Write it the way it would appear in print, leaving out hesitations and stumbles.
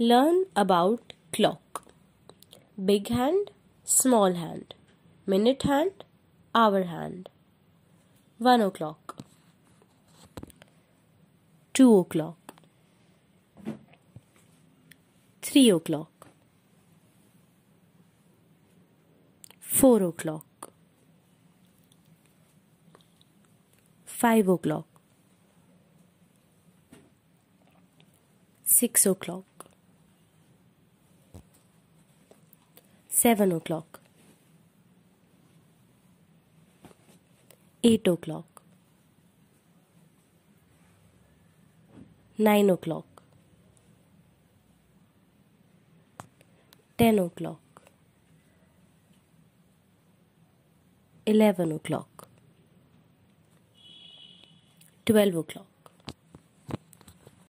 Learn about clock. Big hand, small hand. Minute hand, hour hand. 1 o'clock. 2 o'clock. 3 o'clock. 4 o'clock. 5 o'clock. 6 o'clock. 7 o'clock. 8 o'clock. 9 o'clock. 10 o'clock. 11 o'clock. 12 o'clock.